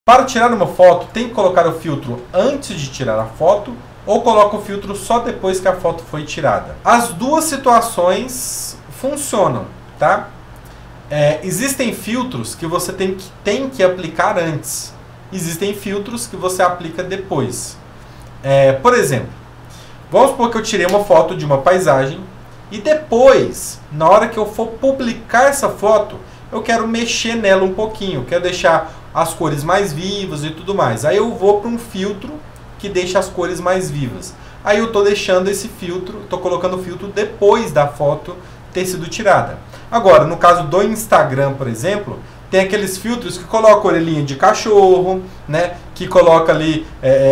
Para tirar uma foto, tem que colocar o filtro antes de tirar a foto ou coloca o filtro só depois que a foto foi tirada? As duas situações funcionam, tá? Existem filtros que você tem que aplicar antes. Existem filtros que você aplica depois. Por exemplo, vamos supor que eu tirei uma foto de uma paisagem e depois, na hora que eu for publicar essa foto, eu quero mexer nela um pouquinho, quero deixar as cores mais vivas e tudo mais. Aí eu vou para um filtro que deixa as cores mais vivas. Aí eu estou deixando esse filtro, estou colocando o filtro depois da foto ter sido tirada. Agora, no caso do Instagram, por exemplo, tem aqueles filtros que colocam orelhinha de cachorro, né? Que coloca ali,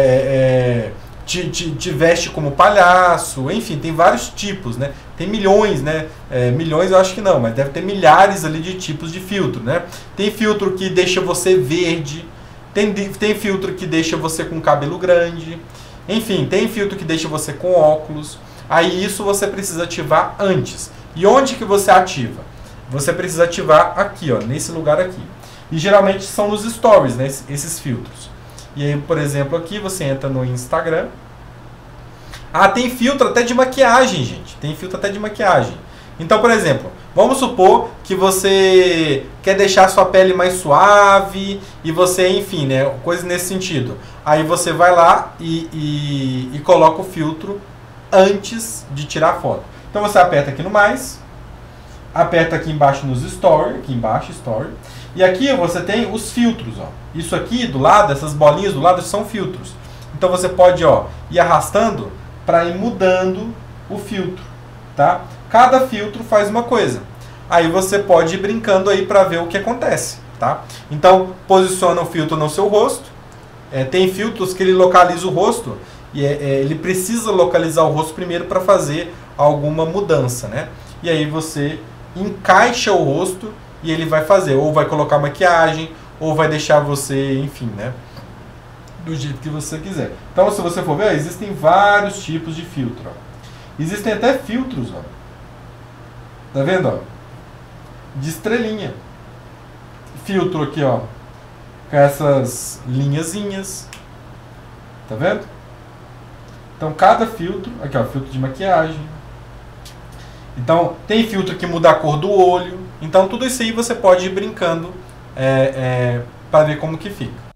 te veste como palhaço, enfim, tem vários tipos, né? Tem milhões, né? Milhões eu acho que não, mas deve ter milhares ali de tipos de filtro, né? Tem filtro que deixa você verde, tem filtro que deixa você com cabelo grande, enfim, tem filtro que deixa você com óculos. Aí isso você precisa ativar antes. E onde que você ativa? Você precisa ativar aqui, ó, nesse lugar aqui. E geralmente são nos stories, né, esses filtros. E aí, por exemplo, aqui você entra no Instagram. Ah, tem filtro até de maquiagem, gente. Tem filtro até de maquiagem. Então, por exemplo, vamos supor que você quer deixar a sua pele mais suave e você, enfim, né, coisa nesse sentido. Aí você vai lá e coloca o filtro antes de tirar a foto. Então você aperta aqui no mais, aperta aqui embaixo nos Story, aqui embaixo, Story. E aqui você tem os filtros, ó. Isso aqui do lado, essas bolinhas do lado são filtros. Então você pode, ó, ir arrastando para ir mudando o filtro, tá? Cada filtro faz uma coisa. Aí você pode ir brincando aí para ver o que acontece, tá? Então posiciona o filtro no seu rosto. Tem filtros que ele localiza o rosto e ele precisa localizar o rosto primeiro para fazer alguma mudança, né? E aí você encaixa o rosto e ele vai fazer, ou vai colocar maquiagem, ou vai deixar você, enfim, né, do jeito que você quiser. Então, se você for ver, existem vários tipos de filtro, ó. Existem até filtros, ó. Tá vendo, ó? De estrelinha. Filtro aqui, ó, com essas linhazinhas. Tá vendo? Então, cada filtro, aqui, ó, filtro de maquiagem. Então, tem filtro que muda a cor do olho. Então, tudo isso aí você pode ir brincando para ver como que fica.